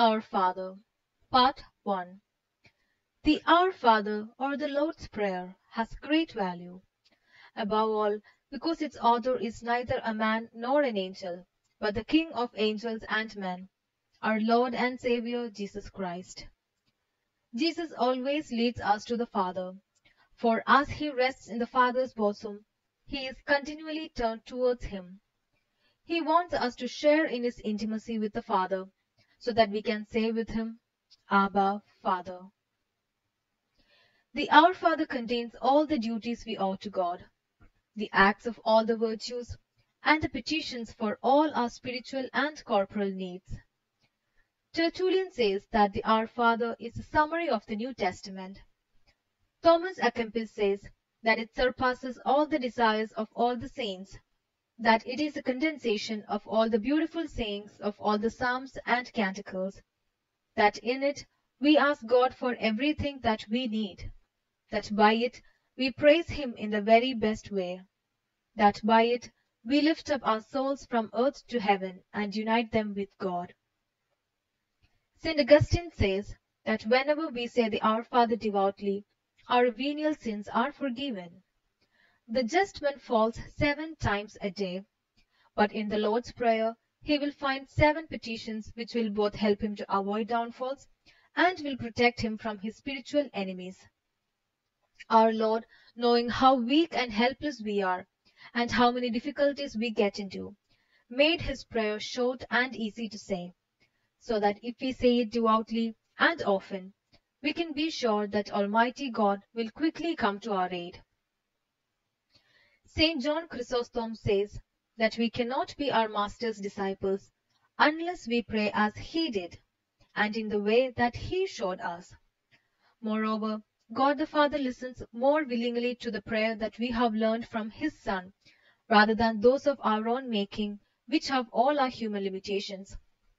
Our Father, Part 1. The Our Father, or the Lord's Prayer, has great value, above all because its author is neither a man nor an angel, but the King of angels and men, our Lord and Saviour Jesus Christ. Jesus always leads us to the Father, for as he rests in the Father's bosom, he is continually turned towards him. He wants us to share in his intimacy with the Father, so that we can say with him, Abba, Father. The Our Father contains all the duties we owe to God, the acts of all the virtues, and the petitions for all our spiritual and corporal needs. Tertullian says that the Our Father is a summary of the New Testament. Thomas à Kempis says that it surpasses all the desires of all the saints, that it is a condensation of all the beautiful sayings of all the psalms and canticles, that in it we ask God for everything that we need, that by it we praise Him in the very best way, that by it we lift up our souls from earth to heaven and unite them with God. St. Augustine says that whenever we say the Our Father devoutly, our venial sins are forgiven. The just man falls 7 times a day, but in the Lord's Prayer he will find 7 petitions which will both help him to avoid downfalls and will protect him from his spiritual enemies. Our Lord, knowing how weak and helpless we are, and how many difficulties we get into, made his prayer short and easy to say, so that if we say it devoutly and often, we can be sure that Almighty God will quickly come to our aid. St. John Chrysostom says that we cannot be our Master's disciples unless we pray as He did, and in the way that He showed us. Moreover, God the Father listens more willingly to the prayer that we have learned from His Son, rather than those of our own making, which have all our human limitations.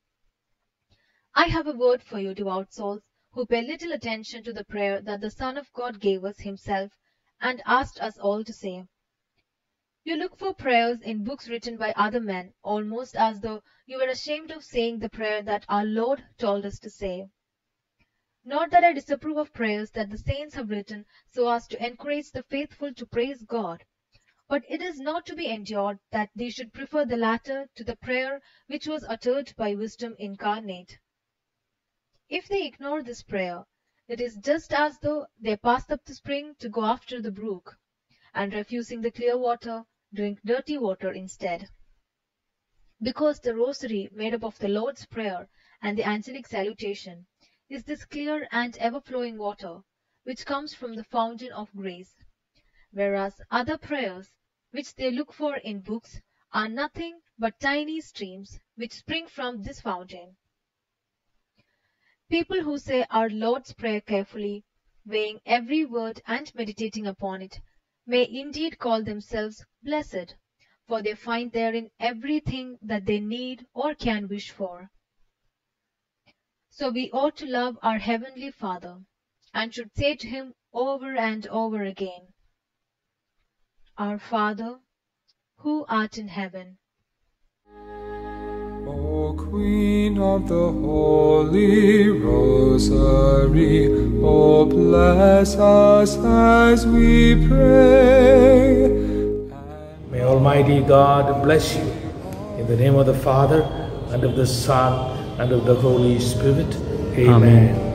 I have a word for you, devout souls, who pay little attention to the prayer that the Son of God gave us Himself and asked us all to say. You look for prayers in books written by other men, almost as though you were ashamed of saying the prayer that our Lord told us to say. Not that I disapprove of prayers that the saints have written so as to encourage the faithful to praise God, but it is not to be endured that they should prefer the latter to the prayer which was uttered by wisdom incarnate. If they ignore this prayer, it is just as though they passed up the spring to go after the brook, and refusing the clear water, drink dirty water instead. Because the rosary made up of the Lord's Prayer and the angelic salutation is this clear and ever-flowing water which comes from the fountain of grace, whereas other prayers which they look for in books are nothing but tiny streams which spring from this fountain. People who say our Lord's Prayer carefully, weighing every word and meditating upon it, may indeed call themselves blessed, for they find therein everything that they need or can wish for. So we ought to love our Heavenly Father, and should say to Him over and over again, Our Father, who art in heaven. O Queen of the Holy Rosary, O bless us as we pray. May Almighty God bless you. In the name of the Father, and of the Son, and of the Holy Spirit. Amen.